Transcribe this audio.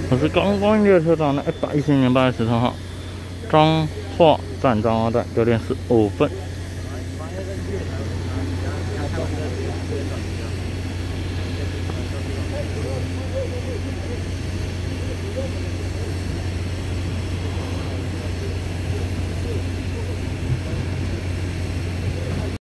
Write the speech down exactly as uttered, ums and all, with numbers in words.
我是刚光列车长的一百一十年八月十三号，彰化站彰化站九点十五分。